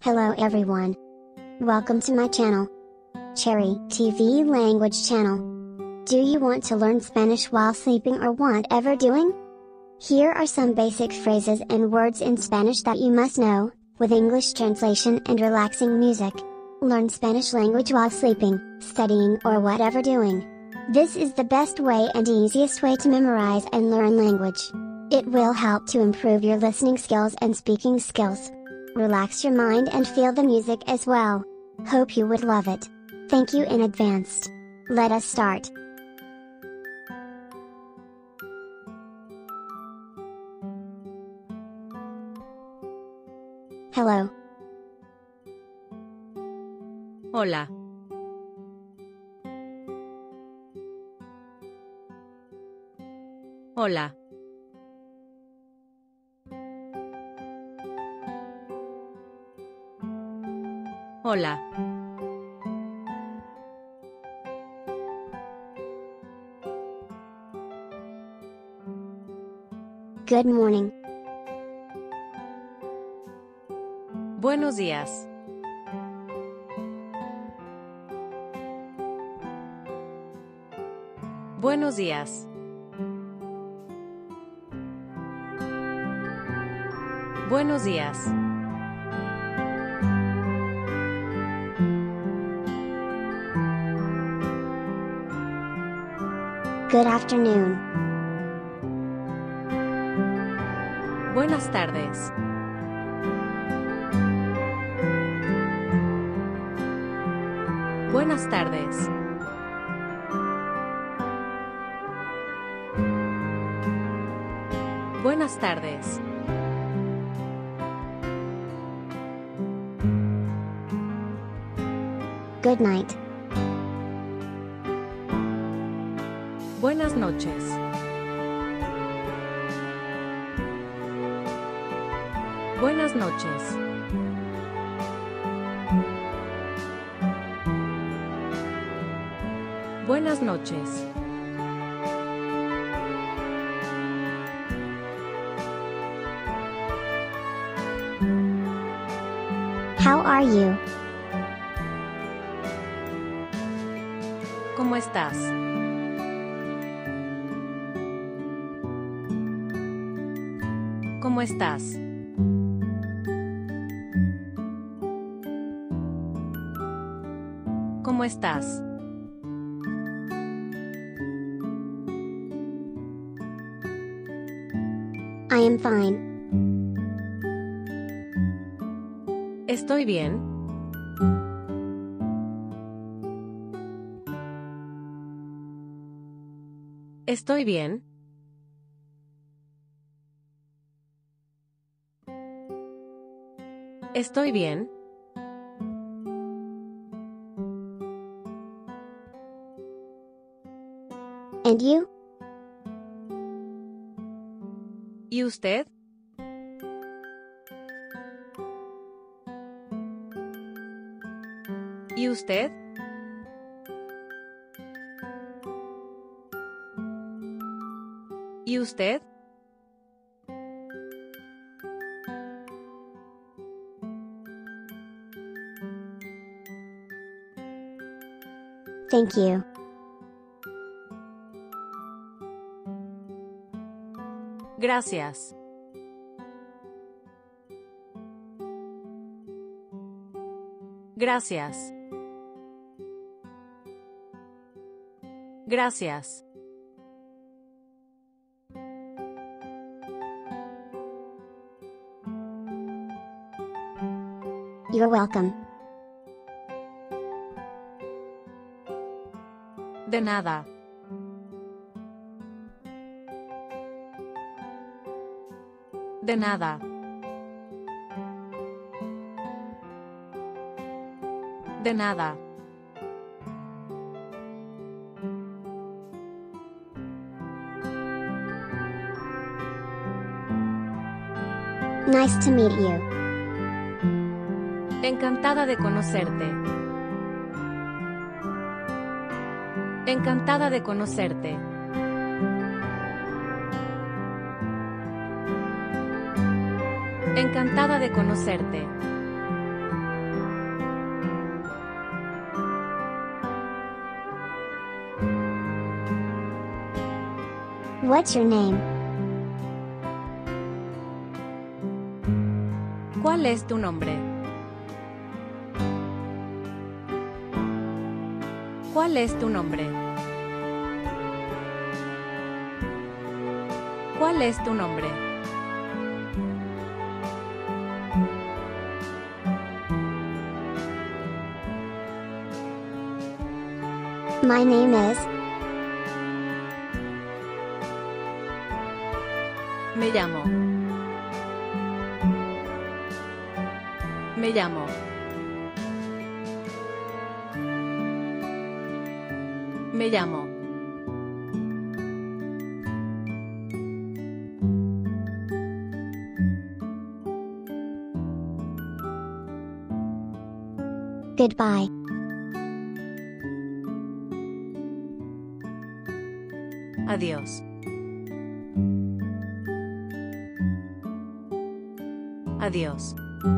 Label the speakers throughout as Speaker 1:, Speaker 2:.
Speaker 1: Hello everyone. Welcome to my channel, Cherry TV Language Channel. Do you want to learn Spanish while sleeping or whatever doing? Here are some basic phrases and words in Spanish that you must know, with English translation and relaxing music. Learn Spanish language while sleeping, studying or whatever doing. This is the best way and easiest way to memorize and learn language. It will help to improve your listening skills and speaking skills. Relax your mind and feel the music as well. Hope you would love it. Thank you in advance. Let us start. Hello.
Speaker 2: Hola. Hola. Hola.
Speaker 1: Good morning.
Speaker 2: Buenos días. Buenos días. Buenos días.
Speaker 1: Good afternoon.
Speaker 2: Buenas tardes. Buenas tardes. Buenas tardes.
Speaker 1: Good night.
Speaker 2: Buenas noches. Buenas noches. Buenas noches.
Speaker 1: How are you?
Speaker 2: ¿Cómo estás? ¿Cómo estás? ¿Cómo estás?
Speaker 1: I am fine.
Speaker 2: ¿Estoy bien? ¿Estoy bien? ¿Estoy bien?
Speaker 1: And you?
Speaker 2: ¿Y usted? ¿Y usted? ¿Y usted?
Speaker 1: Thank you.
Speaker 2: Gracias. Gracias. Gracias.
Speaker 1: You're welcome.
Speaker 2: De nada. De nada. De nada.
Speaker 1: Nice to meet you.
Speaker 2: Encantada de conocerte. Encantada de conocerte. Encantada de conocerte.
Speaker 1: What's your name?
Speaker 2: ¿Cuál es tu nombre? ¿Cuál es tu nombre? ¿Cuál es tu nombre?
Speaker 1: My name is.
Speaker 2: Me llamo. Me llamo. Me llamo.
Speaker 1: Goodbye.
Speaker 2: Adiós. Adiós.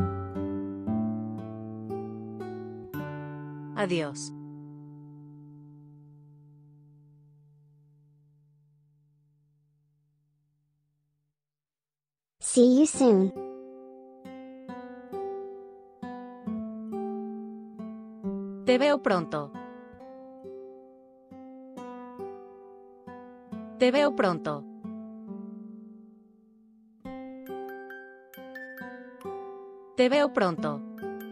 Speaker 2: Adiós.
Speaker 1: See you soon.
Speaker 2: Te veo pronto. Te veo pronto. Te veo pronto.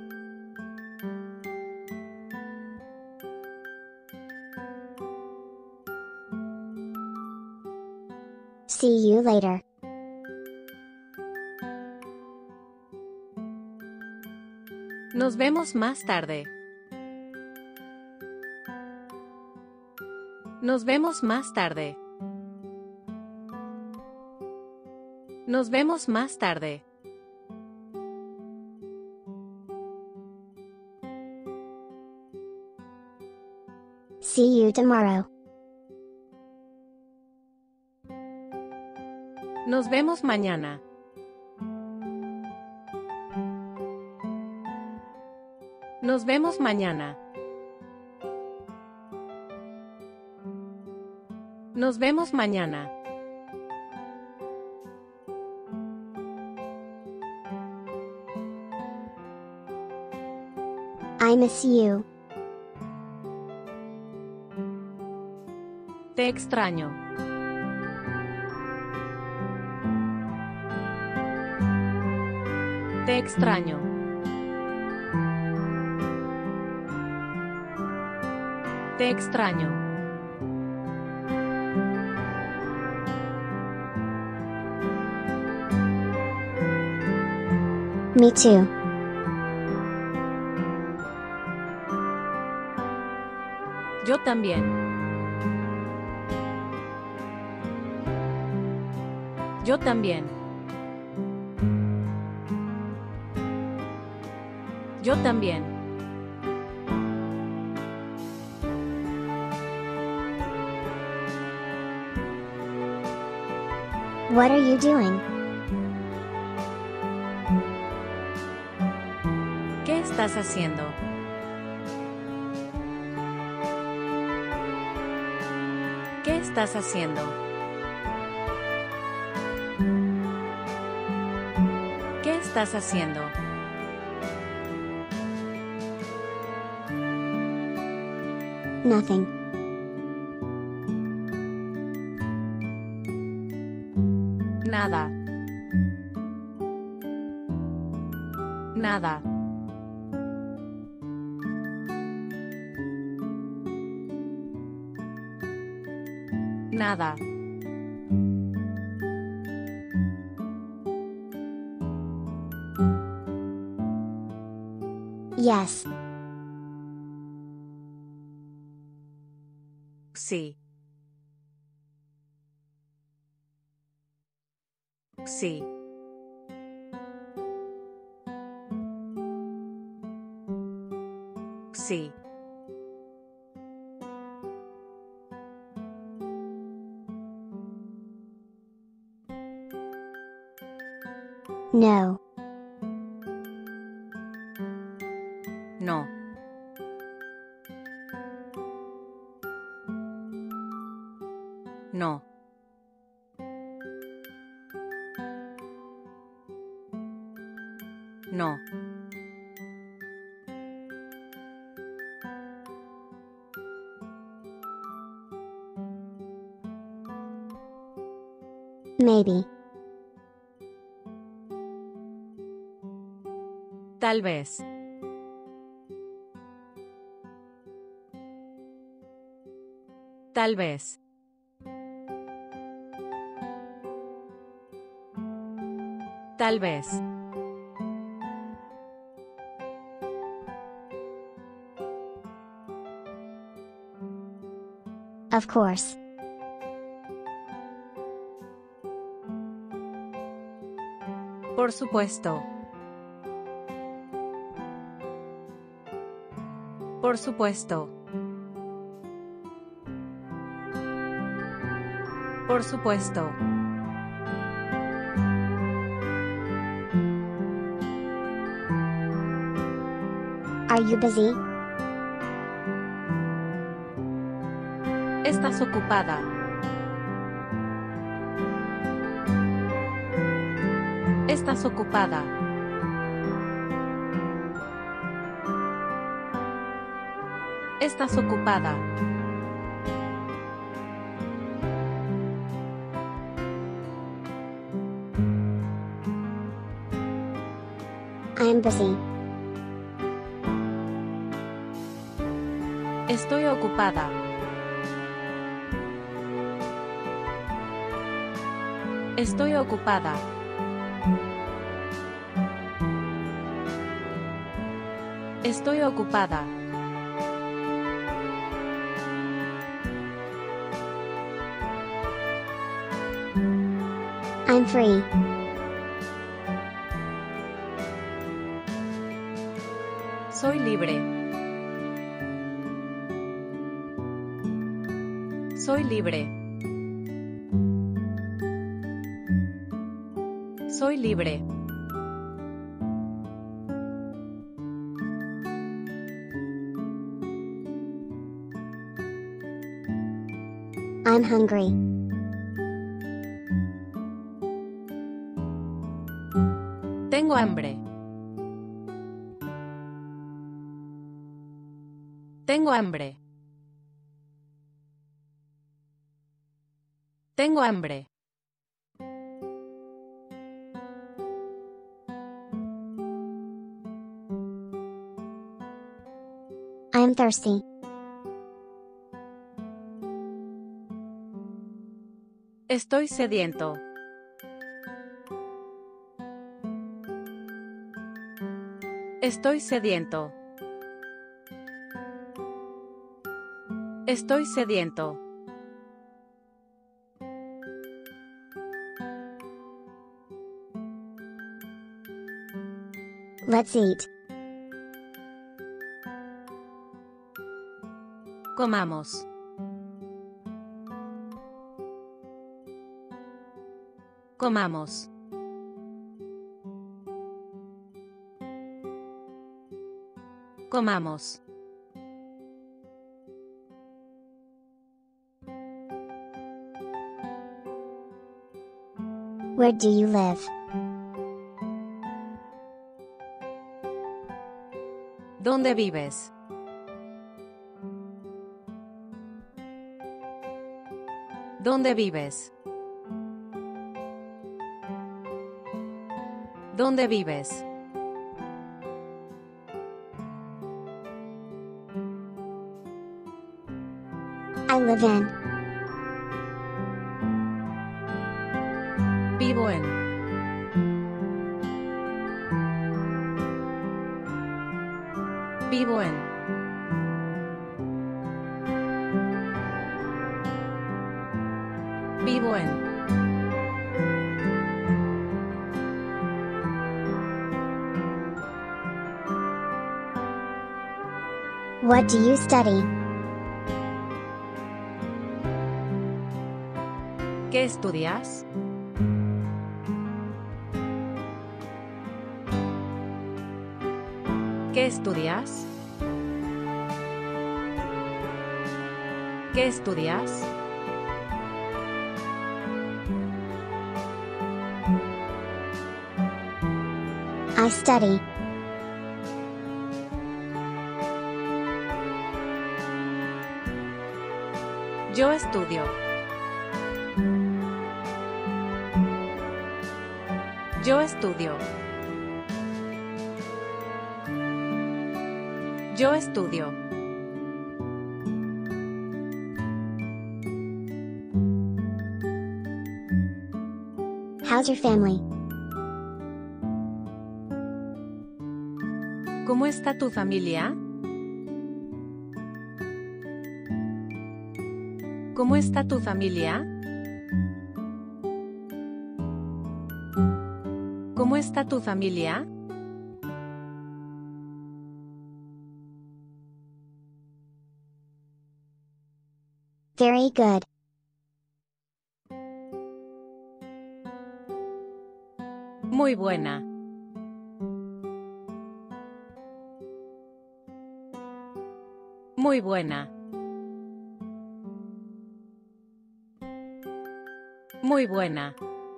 Speaker 1: See you later.
Speaker 2: Nos vemos más tarde. Nos vemos más tarde. Nos vemos más tarde.
Speaker 1: See you tomorrow.
Speaker 2: Nos vemos mañana. Nos vemos mañana. Nos vemos mañana.
Speaker 1: I miss you.
Speaker 2: Te extraño. Te extraño. Te extraño.
Speaker 1: Me too.
Speaker 2: Yo también. Yo también. Yo también.
Speaker 1: What are you doing?
Speaker 2: ¿Qué estás haciendo? ¿Qué estás haciendo? ¿Qué estás haciendo?
Speaker 1: Nothing.
Speaker 2: Nada. Nada. Nada.
Speaker 1: Yes.
Speaker 2: Sí. Sí. Sí.
Speaker 1: No.
Speaker 2: No. No. No.
Speaker 1: Maybe.
Speaker 2: Tal vez. Tal vez. Tal vez.
Speaker 1: Of course.
Speaker 2: Por supuesto. Por supuesto. Por supuesto.
Speaker 1: Are you busy?
Speaker 2: ¿Estás ocupada? ¿Estás ocupada? ¿Estás ocupada?
Speaker 1: I am busy.
Speaker 2: Estoy ocupada. Estoy ocupada. Estoy ocupada.
Speaker 1: I'm free.
Speaker 2: Soy libre. Soy libre. Soy libre.
Speaker 1: I'm hungry.
Speaker 2: Tengo hambre. Tengo hambre. Tengo hambre.
Speaker 1: I am thirsty.
Speaker 2: Estoy sediento. Estoy sediento. Estoy sediento.
Speaker 1: Let's eat.
Speaker 2: Comamos. Comamos. Comamos.
Speaker 1: Where do you live?
Speaker 2: ¿Dónde vives? ¿Dónde vives? ¿Dónde vives?
Speaker 1: I live in.
Speaker 2: Vivo en. Vivo en. Vivo en.
Speaker 1: What do you study?
Speaker 2: ¿Qué estudias? ¿Qué estudias? ¿Qué estudias?
Speaker 1: I I study.
Speaker 2: Yo estudio. Yo estudio. Yo estudio.
Speaker 1: How's your family?
Speaker 2: ¿Cómo está tu familia? ¿Cómo está tu familia? ¿Cómo está tu familia?
Speaker 1: Very good.
Speaker 2: Muy buena. Muy buena. Muy buena.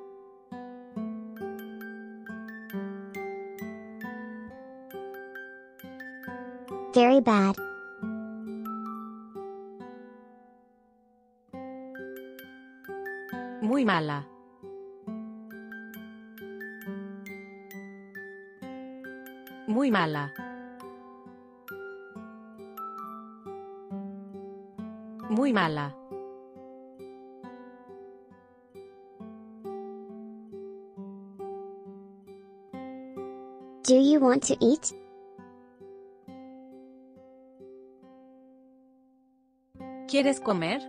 Speaker 1: Very bad.
Speaker 2: Muy mala. Muy mala. Muy mala.
Speaker 1: Do you want to eat?
Speaker 2: ¿Quieres comer?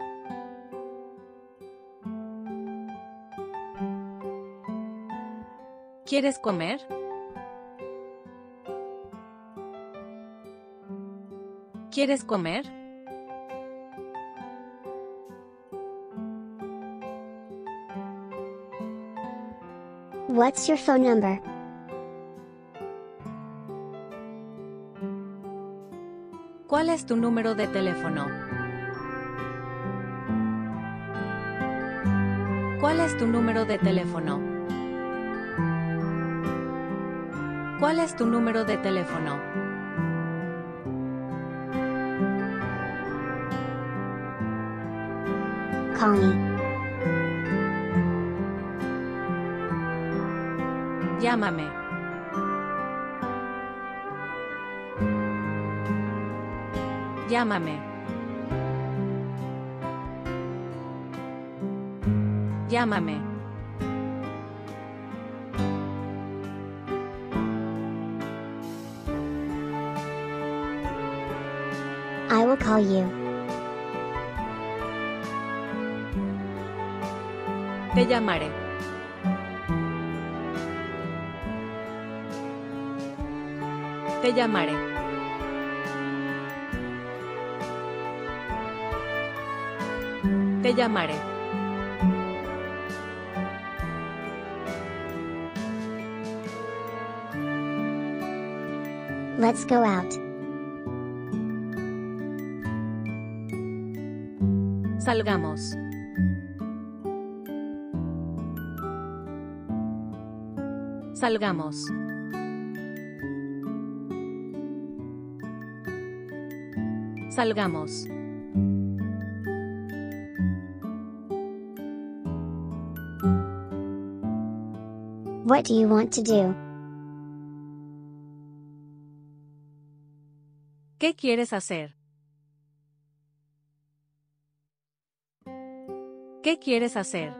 Speaker 2: ¿Quieres comer? ¿Quieres comer?
Speaker 1: What's your phone number?
Speaker 2: ¿Cuál es tu número de teléfono? ¿Cuál es tu número de teléfono? ¿Cuál es tu número de teléfono?
Speaker 1: Call me.
Speaker 2: Llámame. Llámame. Llámame.
Speaker 1: I will call you.
Speaker 2: Te llamaré. Te llamaré. Te llamaré.
Speaker 1: Let's go out.
Speaker 2: Salgamos. Salgamos. Salgamos.
Speaker 1: What do you want to do?
Speaker 2: ¿Qué quieres hacer? ¿Qué quieres hacer?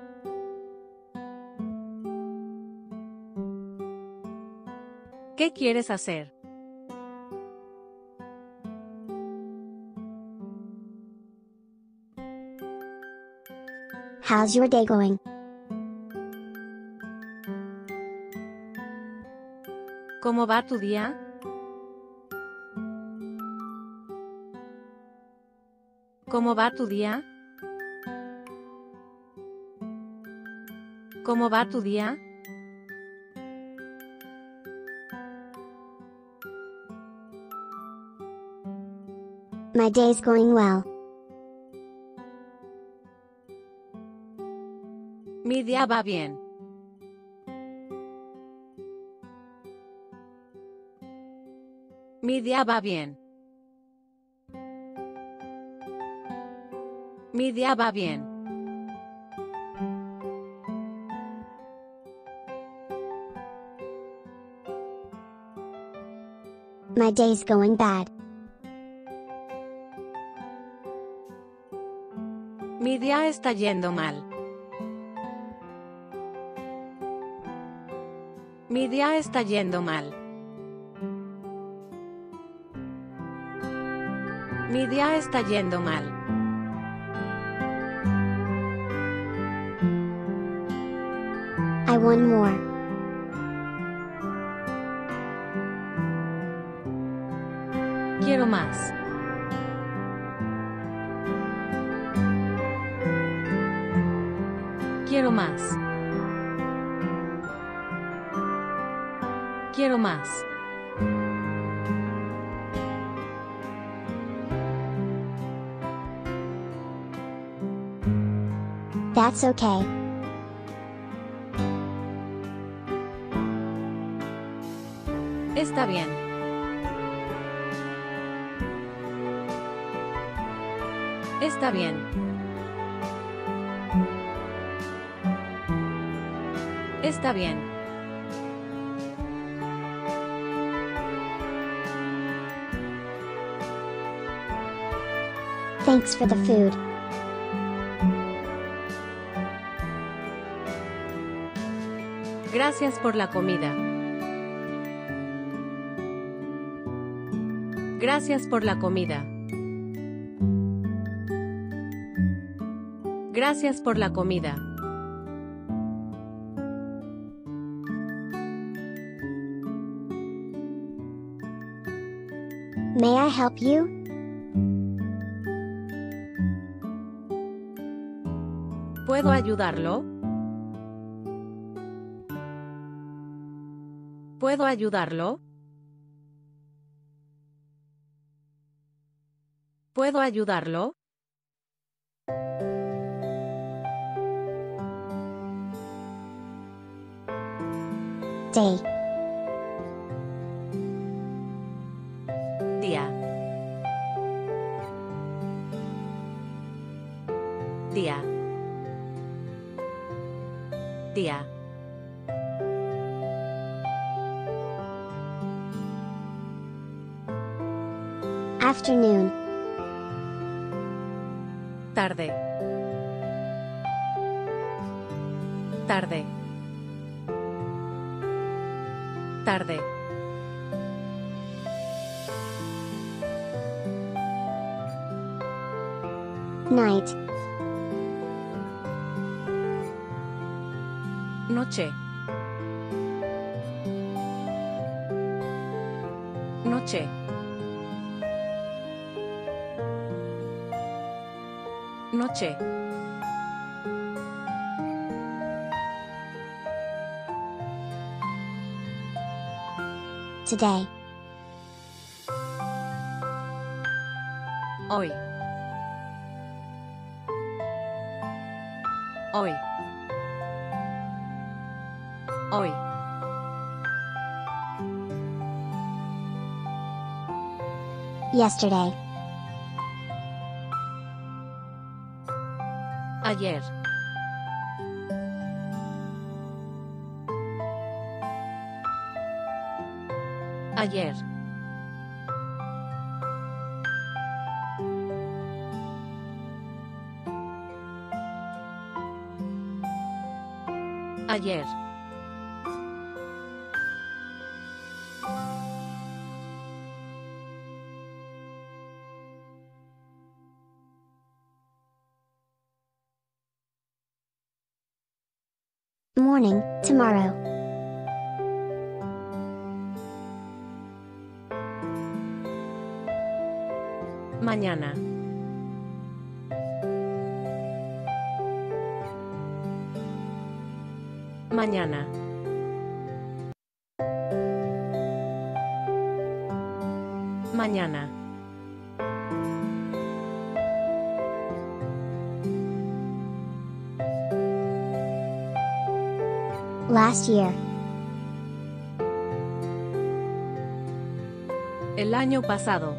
Speaker 2: ¿Qué quieres hacer?
Speaker 1: How's your day going?
Speaker 2: ¿Cómo va tu día? ¿Cómo va tu día? ¿Cómo va tu día?
Speaker 1: My day's going well.
Speaker 2: Mi día va bien. Mi día va bien. Mi día va bien.
Speaker 1: My day's going bad.
Speaker 2: Mi día está yendo mal. Mi día está yendo mal. Mi día está yendo mal.
Speaker 1: I want more.
Speaker 2: Quiero más. Quiero más. Quiero más.
Speaker 1: That's okay.
Speaker 2: Está bien. Está bien. Está bien.
Speaker 1: Thanks for the food.
Speaker 2: Gracias por la comida. Gracias por la comida. Gracias por la comida.
Speaker 1: May I help you?
Speaker 2: ¿Puedo ayudarlo? ¿Puedo ayudarlo? ¿Puedo ayudarlo?
Speaker 1: Day.
Speaker 2: Día. Día. Día.
Speaker 1: Afternoon.
Speaker 2: Tarde. Tarde. Tarde.
Speaker 1: Night.
Speaker 2: Noche. Noche. Noche.
Speaker 1: Today.
Speaker 2: Hoy. Hoy. Hoy.
Speaker 1: Yesterday.
Speaker 2: Ayer. Ayer. Ayer.
Speaker 1: Morning, tomorrow.
Speaker 2: Mañana. Mañana. Mañana.
Speaker 1: Last year.
Speaker 2: El año pasado.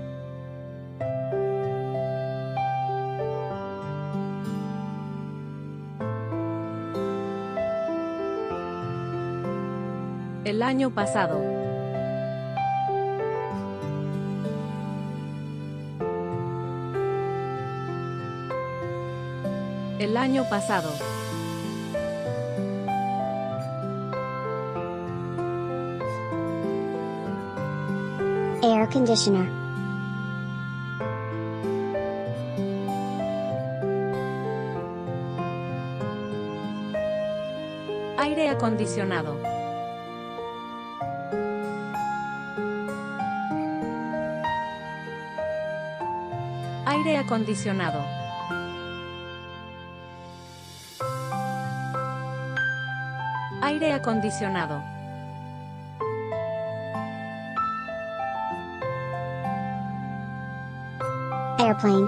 Speaker 2: El año pasado. El año pasado.
Speaker 1: Air conditioner.
Speaker 2: Aire acondicionado. Aire acondicionado. Aire acondicionado.
Speaker 1: Airplane.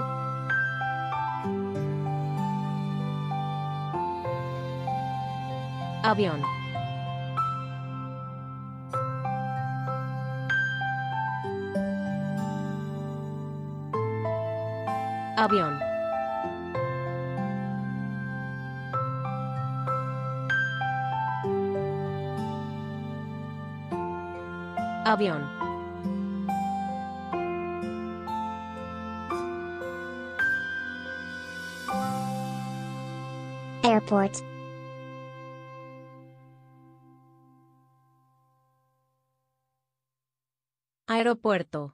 Speaker 2: Avión. Avión. Avión.
Speaker 1: Airport.
Speaker 2: Aeropuerto.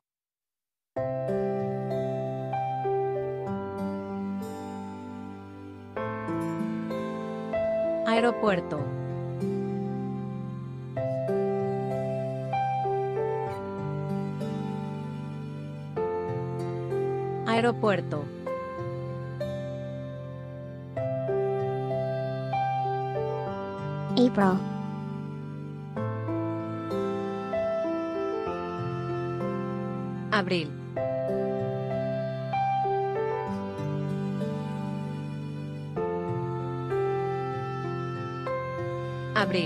Speaker 2: Aeropuerto. Aeropuerto.
Speaker 1: April.
Speaker 2: Abril. Abril.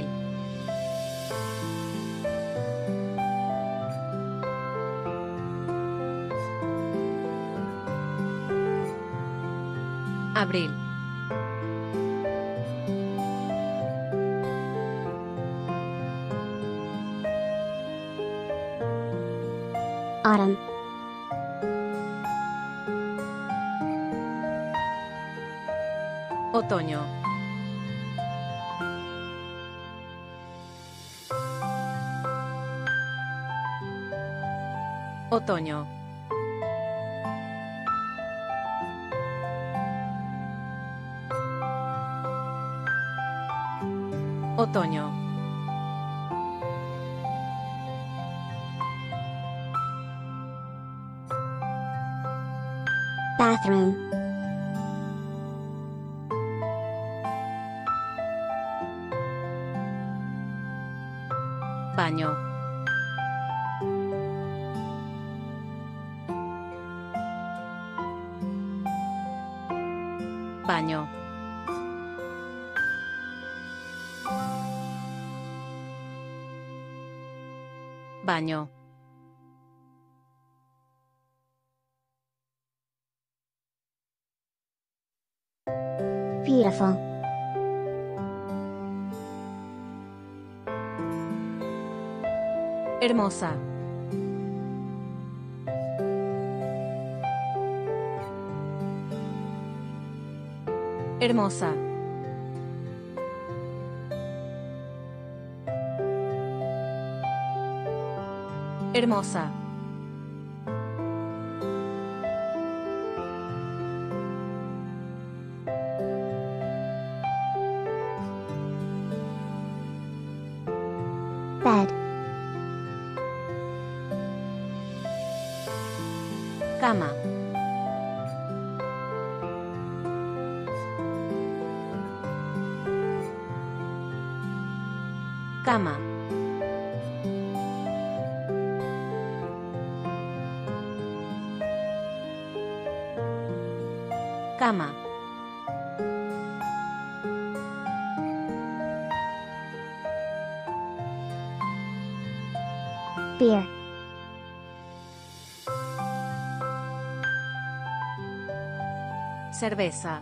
Speaker 2: Abril.
Speaker 1: Autumn.
Speaker 2: Otoño. Otoño. Otoño.
Speaker 1: Bathroom.
Speaker 2: Baño. Baño. Baño.
Speaker 1: Beautiful.
Speaker 2: Hermosa. Hermosa. Hermosa.
Speaker 1: Bed.
Speaker 2: Cama. Cama. Cama.
Speaker 1: Beer.
Speaker 2: Cerveza.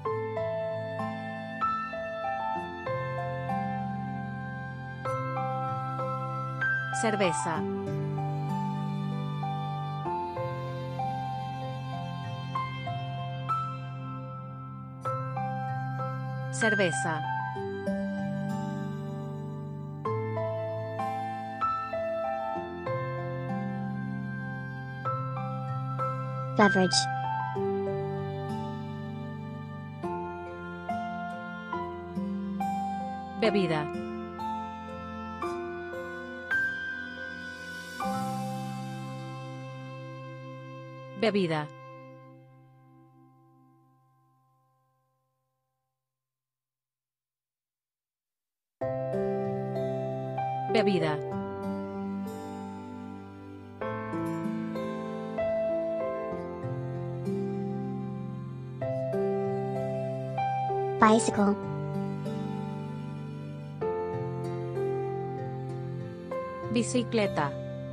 Speaker 2: Cerveza. Cerveza.
Speaker 1: Beverage.
Speaker 2: Bebida. Bebida. Bebida.
Speaker 1: Bicycle.
Speaker 2: Bicicleta.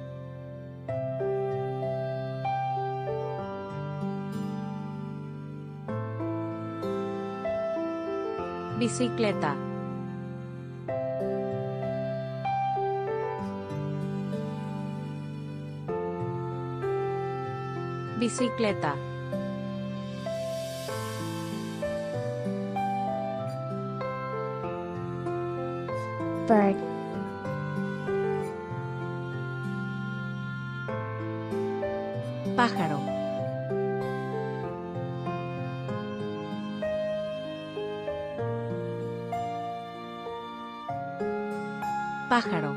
Speaker 2: Bicicleta. Bicicleta.
Speaker 1: Bird.
Speaker 2: Pájaro. Pájaro.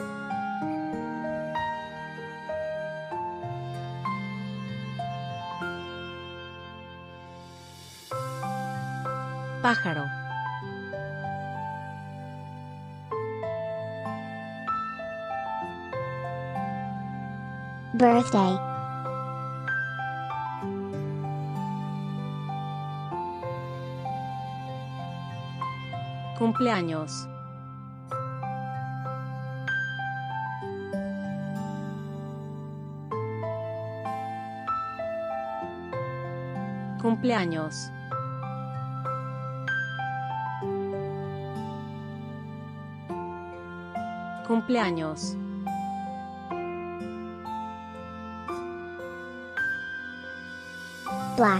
Speaker 2: Pájaro.
Speaker 1: Birthday.
Speaker 2: Cumpleaños. Cumpleaños. Cumpleaños.
Speaker 1: Black.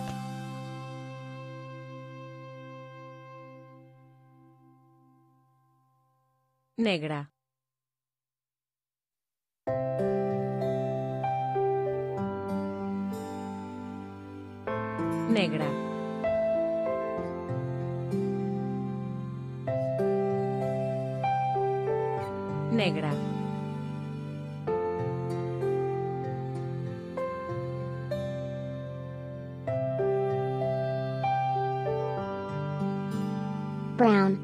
Speaker 2: Negra. Negra. Negra.
Speaker 1: Brown.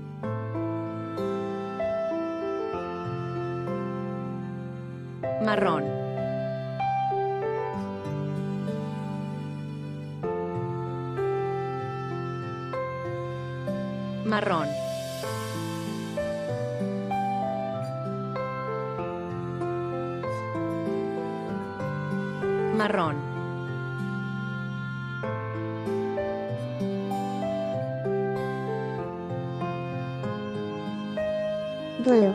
Speaker 2: Marrón. Marrón. Marrón.
Speaker 1: Blue.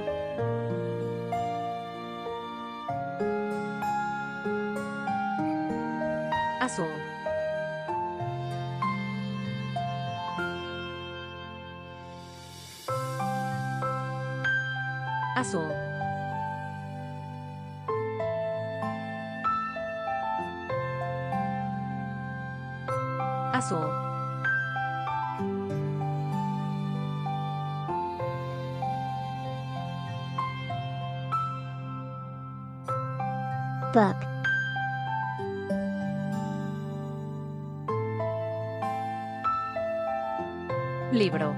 Speaker 2: Azul. Azul. Azul.
Speaker 1: Book.
Speaker 2: Libro.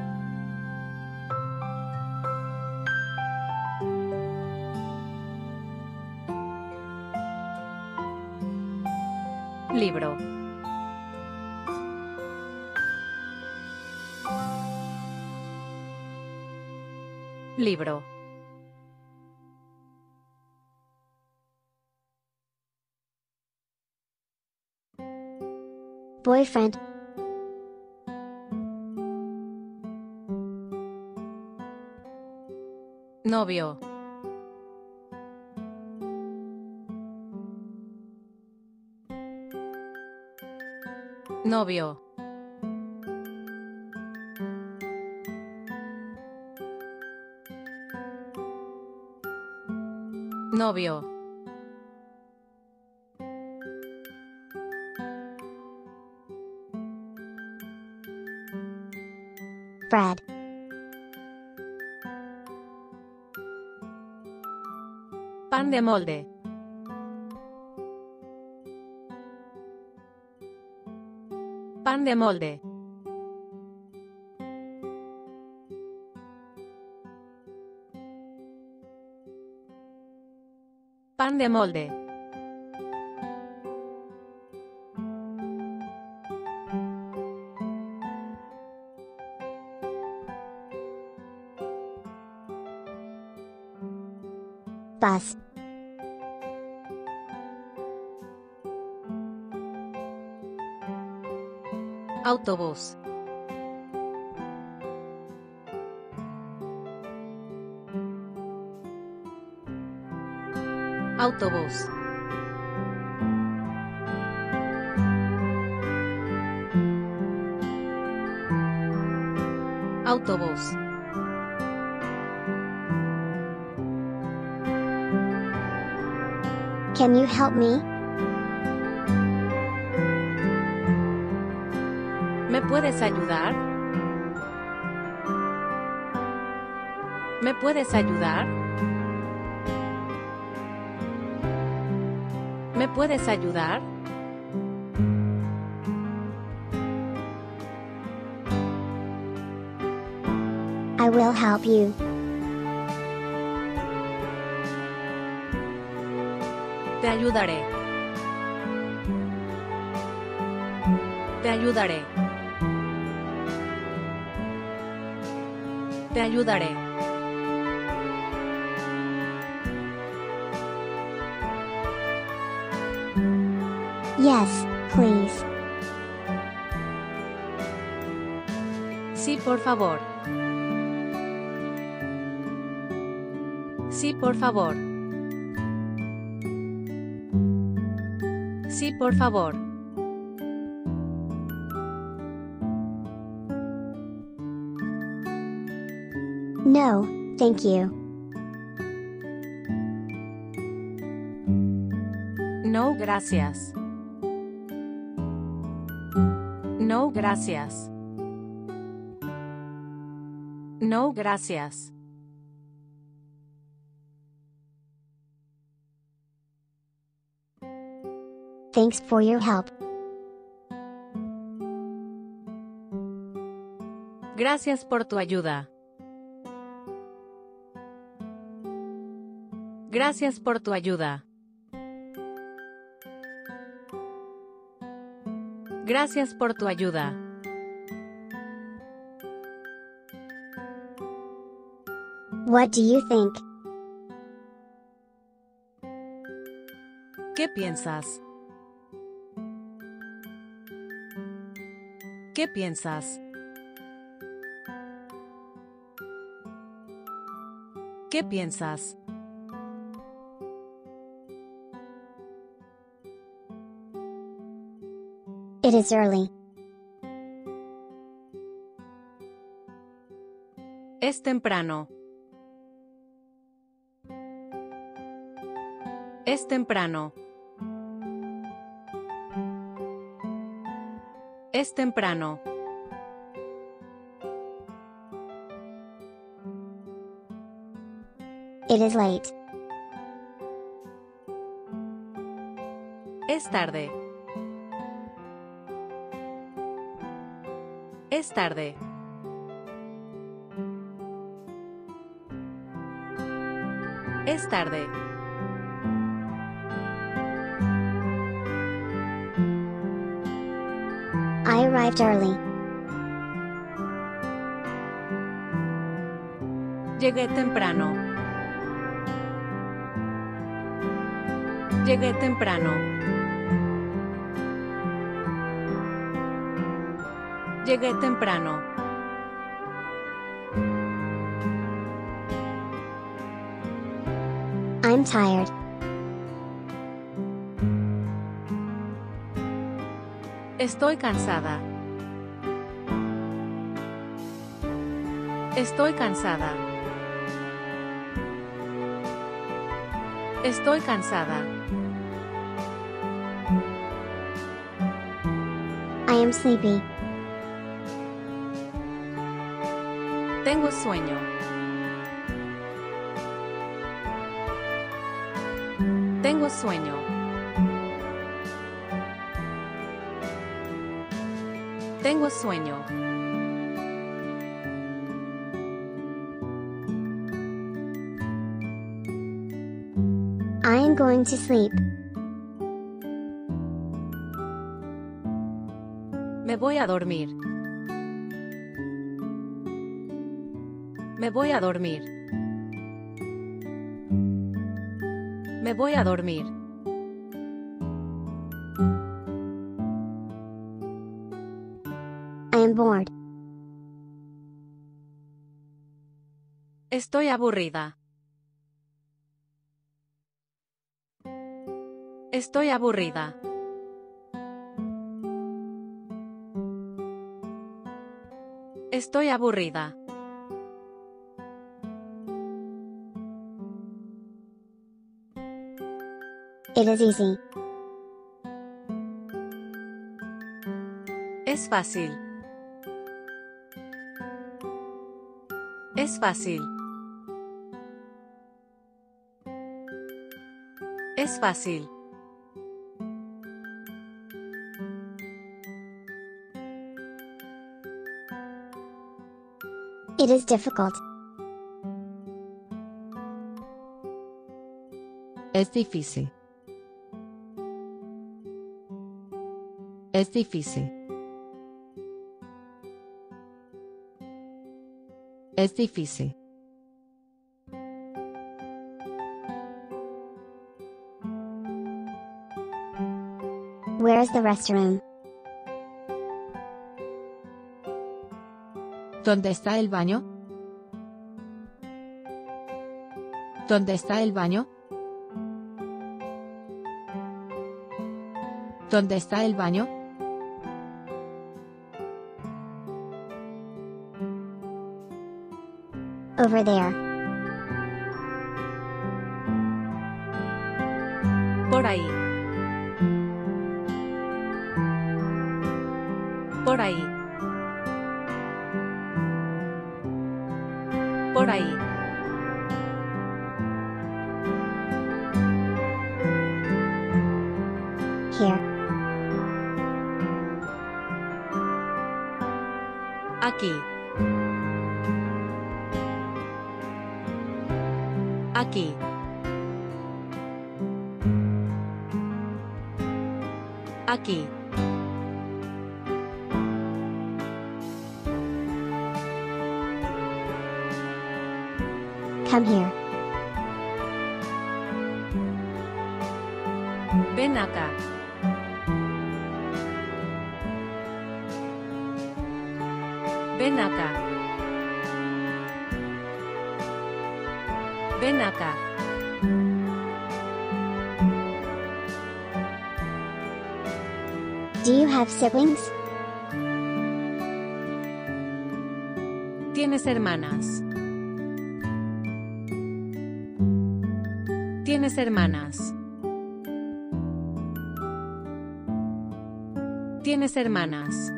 Speaker 2: Libro. Libro.
Speaker 1: Boyfriend.
Speaker 2: Novio. Novio. Novio.
Speaker 1: Bread.
Speaker 2: Pan de molde. Pan de molde. Pan de molde.
Speaker 1: Bus.
Speaker 2: Autobús. Autobús. Autobús.
Speaker 1: Can you help me?
Speaker 2: ¿Me puedes ayudar? ¿Me puedes ayudar? ¿Me puedes ayudar?
Speaker 1: I will help you.
Speaker 2: Te ayudaré. Te ayudaré. Te ayudaré.
Speaker 1: Yes, please.
Speaker 2: Sí, por favor. Sí, por favor. Sí, por favor.
Speaker 1: No, thank you.
Speaker 2: No, gracias. No, gracias. No, gracias.
Speaker 1: Thanks for your help.
Speaker 2: Gracias por tu ayuda. Gracias por tu ayuda. Gracias por tu ayuda.
Speaker 1: What do you think?
Speaker 2: ¿Qué piensas? ¿Qué piensas? ¿Qué piensas?
Speaker 1: It is early.
Speaker 2: Es temprano. Es temprano. Es temprano.
Speaker 1: It is late.
Speaker 2: Es tarde. Es tarde. Es tarde.
Speaker 1: I arrived early.
Speaker 2: Llegué temprano. Llegué temprano. Llegué temprano.
Speaker 1: am tired.
Speaker 2: Estoy cansada. Estoy cansada. Estoy cansada.
Speaker 1: I am sleepy.
Speaker 2: Tengo sueño. Tengo sueño. Tengo sueño.
Speaker 1: I am going to sleep.
Speaker 2: Me voy a dormir. Me voy a dormir. Me voy a dormir.
Speaker 1: I am bored.
Speaker 2: Estoy aburrida. Estoy aburrida. Estoy aburrida.
Speaker 1: It is easy.
Speaker 2: Es fácil. Es fácil. Es fácil.
Speaker 1: It is difficult.
Speaker 2: Es difícil. Es difícil. Es difícil.
Speaker 1: Where is the restroom?
Speaker 2: ¿Dónde está el baño? ¿Dónde está el baño? ¿Dónde está el baño?
Speaker 1: Over there.
Speaker 2: Por ahí. Por ahí. Por ahí.
Speaker 1: Here.
Speaker 2: Aquí. Aquí. Aquí.
Speaker 1: Come here.
Speaker 2: Ven acá. Ven acá. Ven acá.
Speaker 1: Do you have siblings?
Speaker 2: ¿Tienes hermanas? ¿Tienes hermanas? ¿Tienes hermanas?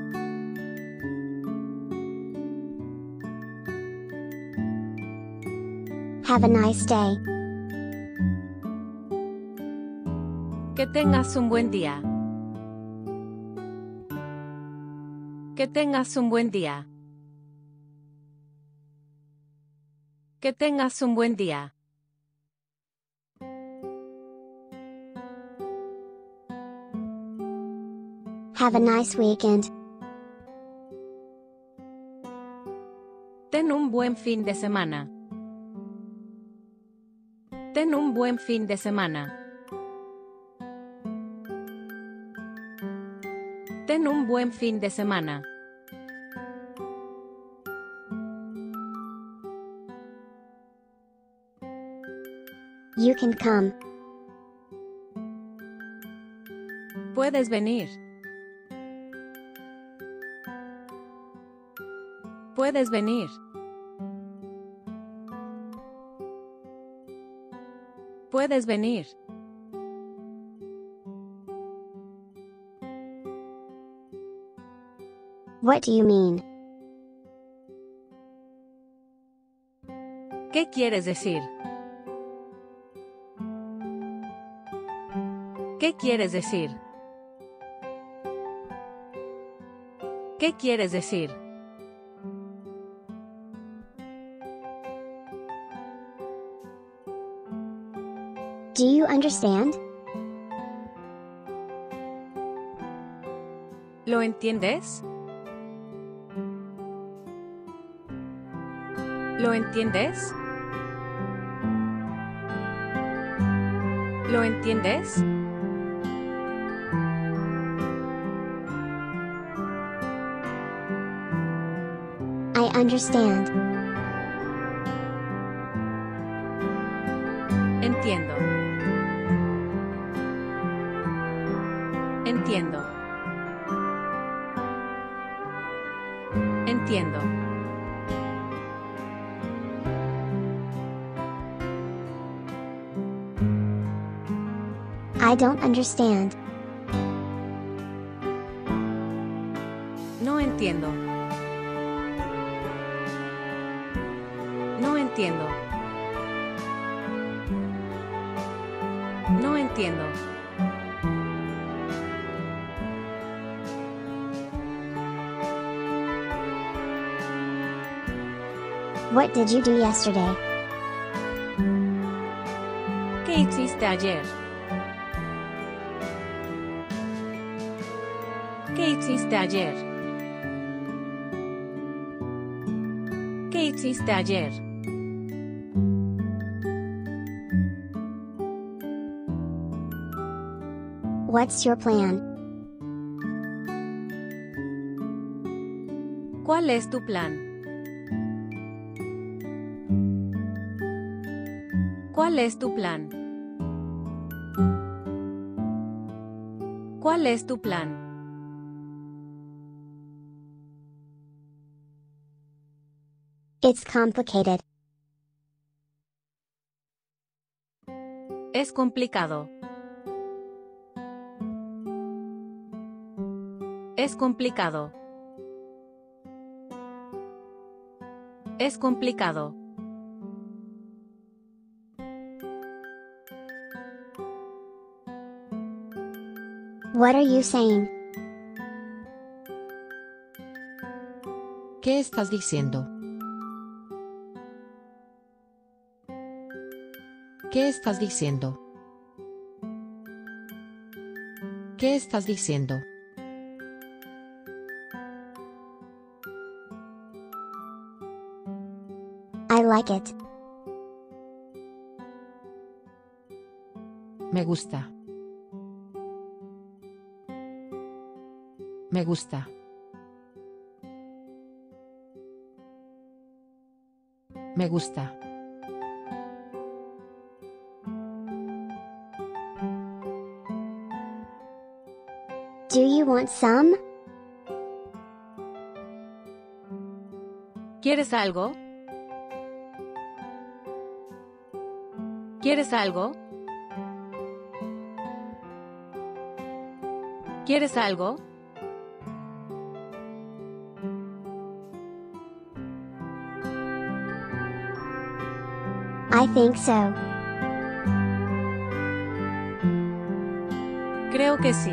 Speaker 1: Have a nice day.
Speaker 2: Que tengas un buen día. Que tengas un buen día. Que tengas un buen día.
Speaker 1: Have a nice weekend.
Speaker 2: Ten un buen fin de semana. Ten un buen fin de semana. Ten un buen fin de semana.
Speaker 1: You can come.
Speaker 2: Puedes venir. Puedes venir. Puedes venir.
Speaker 1: What do you mean?
Speaker 2: ¿Qué quieres decir? ¿Qué quieres decir? ¿Qué quieres decir?
Speaker 1: Do you understand?
Speaker 2: ¿Lo entiendes? ¿Lo entiendes? ¿Lo entiendes?
Speaker 1: I understand.
Speaker 2: Entiendo. Entiendo. Entiendo.
Speaker 1: I don't understand.
Speaker 2: No entiendo. No entiendo. No entiendo.
Speaker 1: What did you do yesterday?
Speaker 2: ¿Qué hiciste ayer? ¿Qué hiciste ayer? ¿Qué hiciste ayer?
Speaker 1: What's your plan?
Speaker 2: ¿Cuál es tu plan? ¿Cuál es tu plan? ¿Cuál es tu plan?
Speaker 1: It's complicated.
Speaker 2: Es complicado. Es complicado. Es complicado.
Speaker 1: What are you saying?
Speaker 3: ¿Qué estás diciendo? ¿Qué estás diciendo? ¿Qué estás diciendo?
Speaker 1: I like it.
Speaker 3: Me gusta. Me gusta. Me gusta.
Speaker 1: Do you want some?
Speaker 2: ¿Quieres algo? ¿Quieres algo? ¿Quieres algo?
Speaker 1: I think so.
Speaker 2: Creo que sí.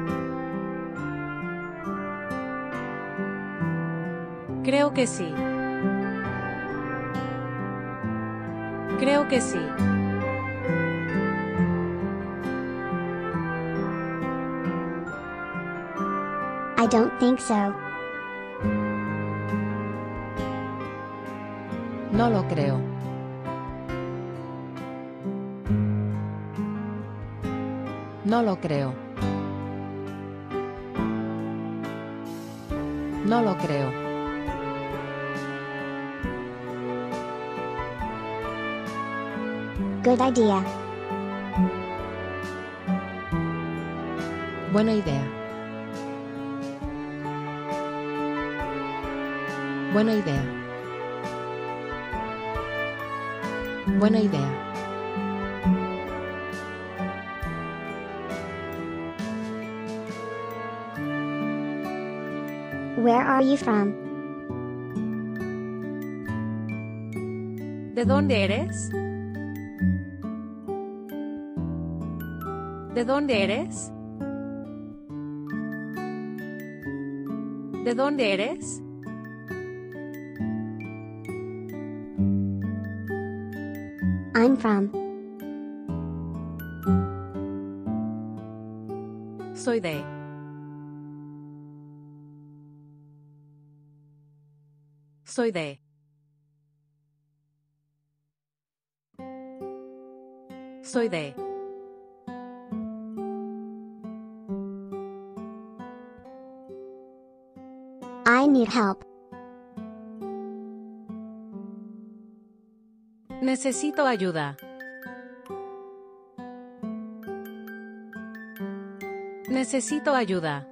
Speaker 2: Creo que sí. Creo que sí.
Speaker 1: I don't think so.
Speaker 3: No lo creo. No lo creo. No lo creo.
Speaker 1: Good idea.
Speaker 3: Buena idea. Buena idea. Buena idea.
Speaker 1: Where are you from?
Speaker 2: ¿De dónde eres? ¿De dónde eres? ¿De dónde eres?
Speaker 1: I'm from.
Speaker 2: Soy de. Soy de. Soy de.
Speaker 1: I need help.
Speaker 2: Necesito ayuda. Necesito ayuda.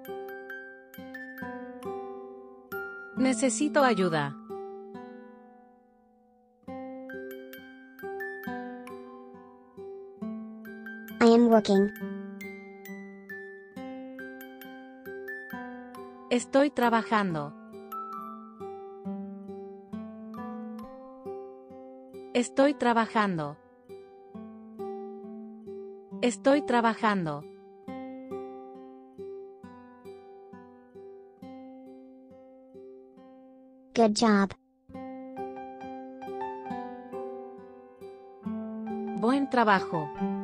Speaker 2: Necesito ayuda.
Speaker 1: I am working.
Speaker 2: Estoy trabajando. Estoy trabajando. Estoy trabajando.
Speaker 1: Good job.
Speaker 2: Buen trabajo.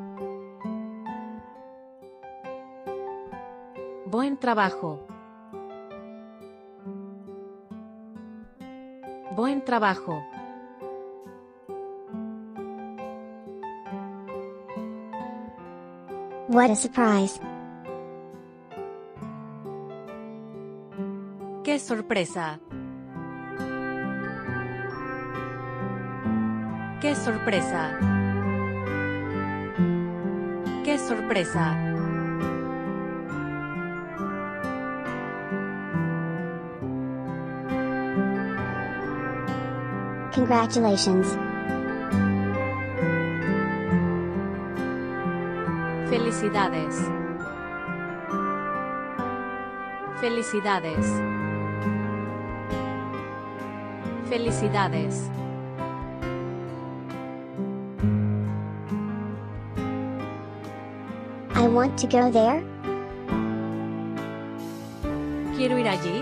Speaker 2: Buen trabajo. Buen trabajo.
Speaker 1: What a surprise.
Speaker 2: ¡Qué sorpresa! ¡Qué sorpresa! ¡Qué sorpresa!
Speaker 1: Congratulations.
Speaker 2: Felicidades. Felicidades. Felicidades.
Speaker 1: I want to go there.
Speaker 2: Quiero ir allí.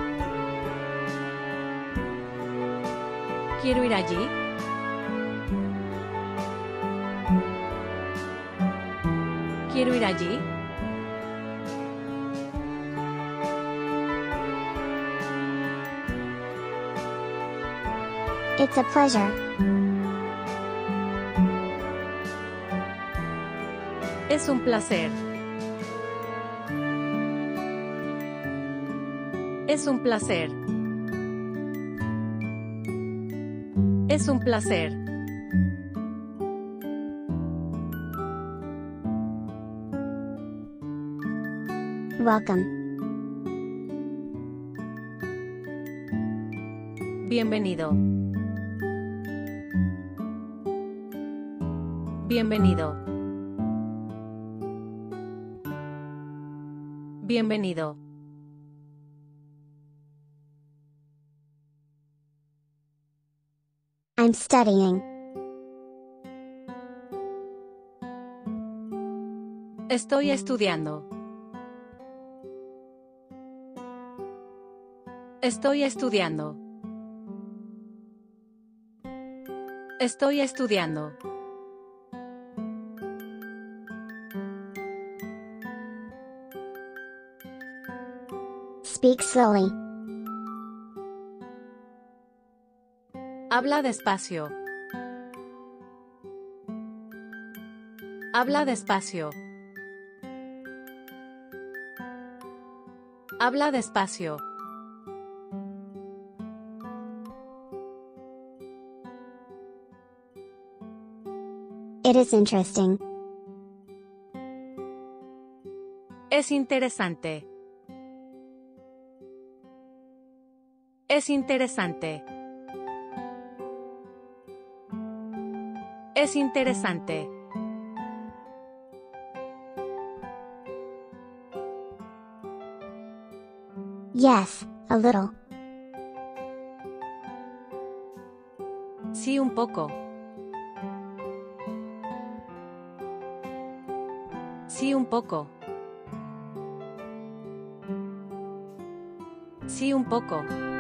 Speaker 2: Quiero ir allí. Quiero ir allí.
Speaker 1: It's a pleasure.
Speaker 2: Es un placer. Es un placer. Es un placer.
Speaker 1: Welcome.
Speaker 2: Bienvenido. Bienvenido. Bienvenido.
Speaker 1: I'm studying.
Speaker 2: Estoy estudiando. Estoy estudiando. Estoy estudiando.
Speaker 1: Speak slowly.
Speaker 2: Habla despacio. Habla despacio. Habla despacio.
Speaker 1: It is interesting.
Speaker 2: Es interesante. Es interesante. Es interesante.
Speaker 1: Yes, a little.
Speaker 2: Sí, un poco. Sí, un poco. Sí, un poco.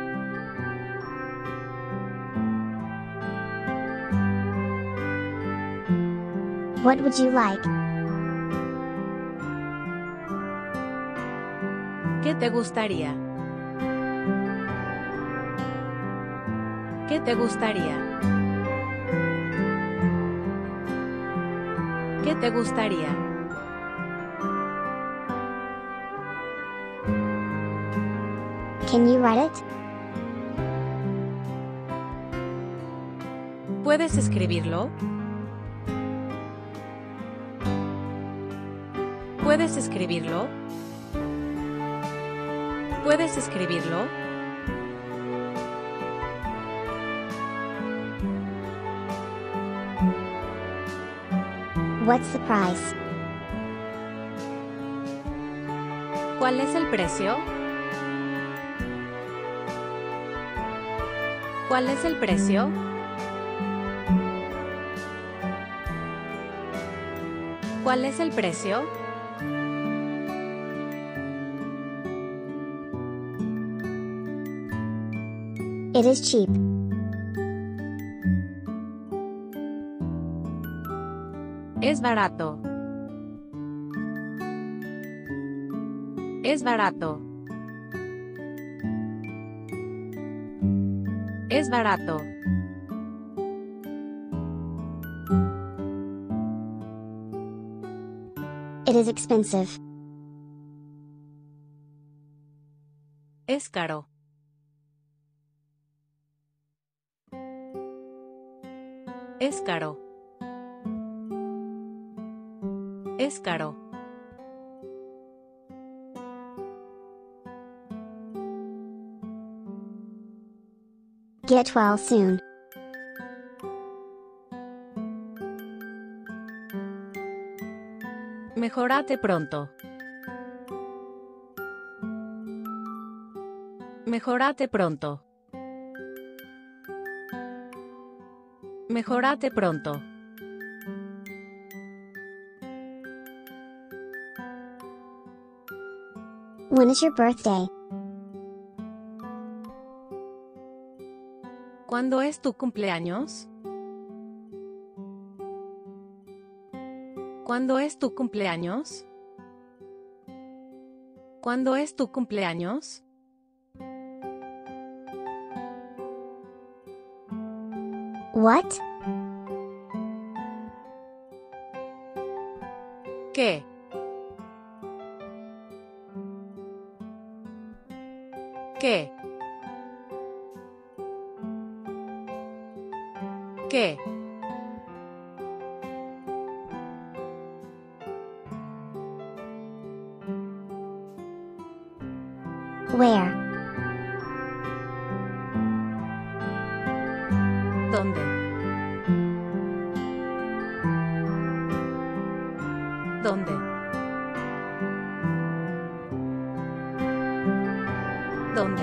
Speaker 1: What would you like?
Speaker 2: ¿Qué te gustaría? ¿Qué te gustaría? ¿Qué te gustaría?
Speaker 1: Can you write it?
Speaker 2: ¿Puedes escribirlo? ¿Puedes escribirlo? ¿Puedes escribirlo?
Speaker 1: What's the price?
Speaker 2: ¿Cuál es el precio? ¿Cuál es el precio? ¿Cuál es el precio?
Speaker 1: It is cheap.
Speaker 2: Es barato. Es barato. Es barato.
Speaker 1: It is expensive.
Speaker 2: Es caro. Es caro. Es caro.
Speaker 1: Get well soon.
Speaker 2: Mejórate pronto. Mejórate pronto. Mejórate pronto.
Speaker 1: When is your birthday?
Speaker 2: ¿Cuándo es tu cumpleaños? ¿Cuándo es tu cumpleaños? ¿Cuándo es tu cumpleaños?
Speaker 1: What?
Speaker 2: ¿Qué? ¿Qué? ¿Qué?
Speaker 1: Where?
Speaker 2: ¿Dónde? ¿Dónde? ¿Dónde?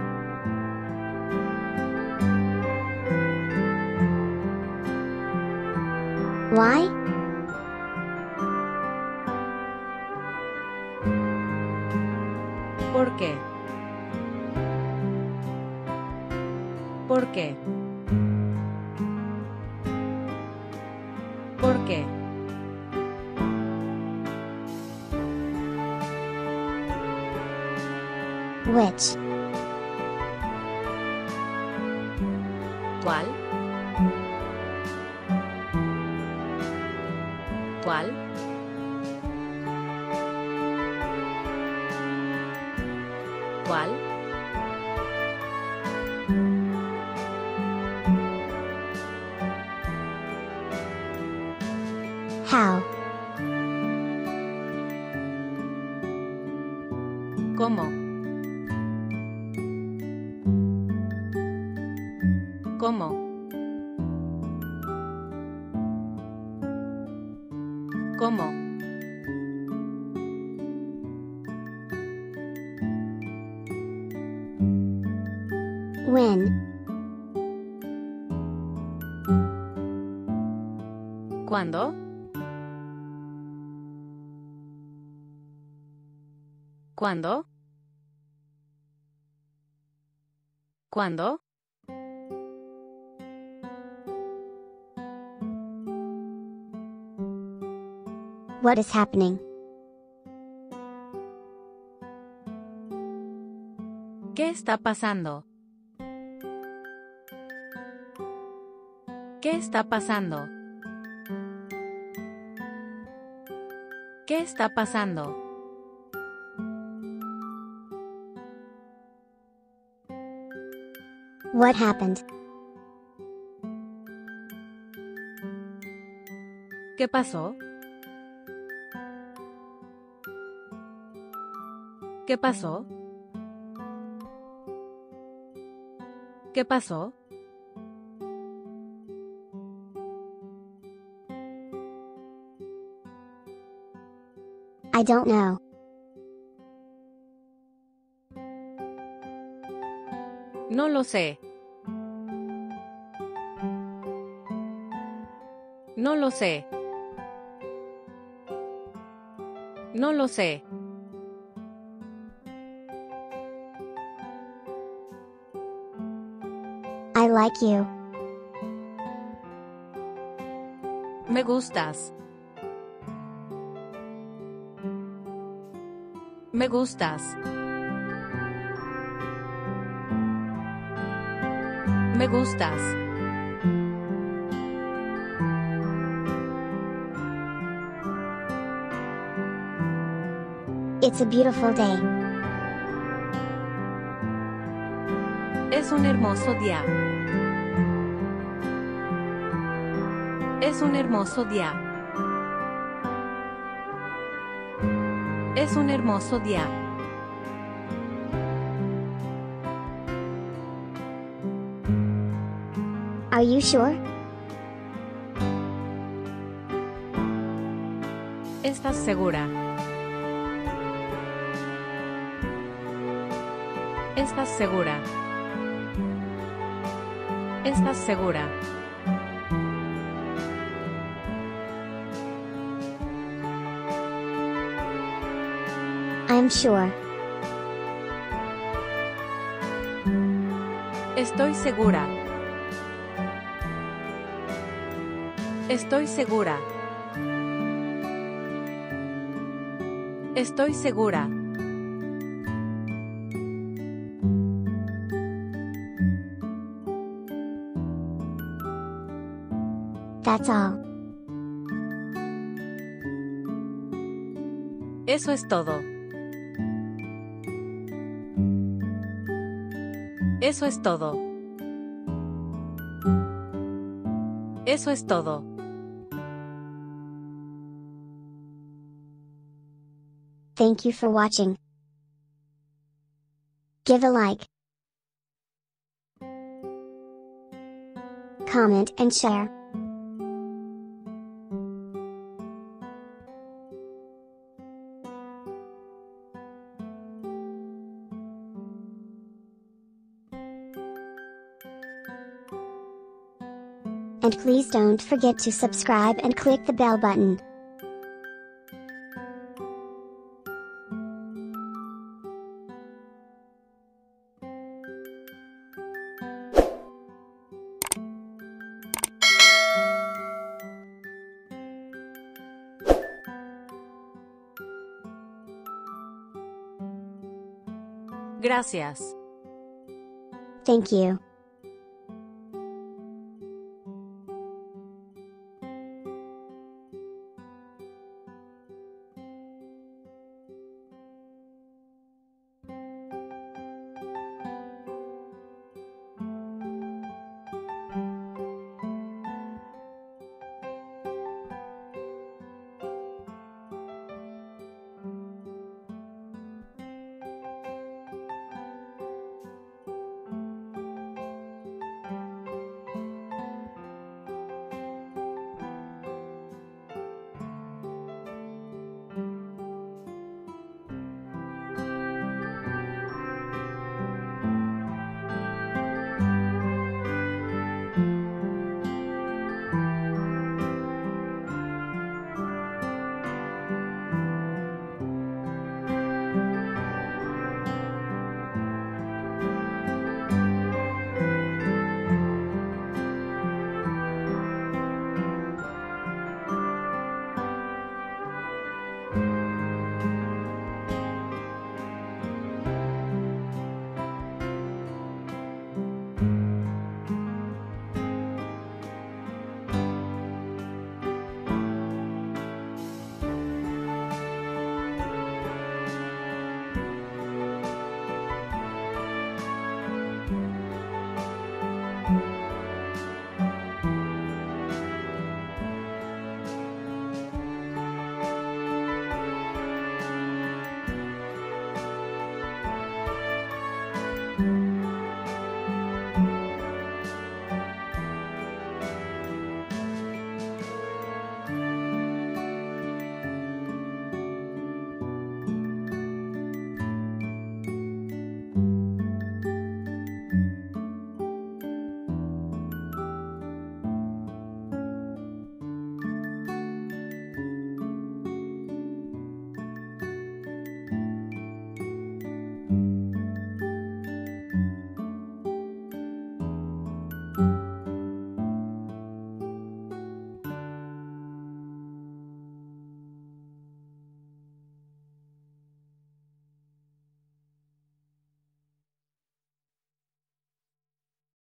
Speaker 1: Why?
Speaker 2: ¿Por qué? ¿Por qué? ¿Por qué?
Speaker 1: Which?
Speaker 2: ¿Cuál? ¿Cuál? ¿Cuál?
Speaker 1: How?
Speaker 2: ¿Cómo? ¿Cómo? ¿Cómo?
Speaker 1: When?
Speaker 2: ¿Cuándo? ¿Cuándo? ¿Cuándo?
Speaker 1: What is happening?
Speaker 2: ¿Qué está pasando? ¿Qué está pasando? ¿Qué está pasando?
Speaker 1: What happened?
Speaker 2: ¿Qué pasó? ¿Qué pasó? ¿Qué pasó?
Speaker 1: I don't know.
Speaker 2: No lo sé. No lo sé. No lo sé.
Speaker 1: I like you.
Speaker 2: Me gustas. Me gustas. Me gustas.
Speaker 1: It's a beautiful day.
Speaker 2: Es un hermoso día. Es un hermoso día. Es un hermoso día.
Speaker 1: Are you sure?
Speaker 2: ¿Estás segura? ¿Estás segura? ¿Estás segura?
Speaker 1: I'm sure.
Speaker 2: Estoy segura. Estoy segura. Estoy segura.
Speaker 1: That's all.
Speaker 2: Eso es todo. Eso es todo. Eso es todo.
Speaker 1: Thank you for watching. Give a like, comment and share. And please don't forget to subscribe and click the bell button.
Speaker 2: Gracias.
Speaker 1: Thank you.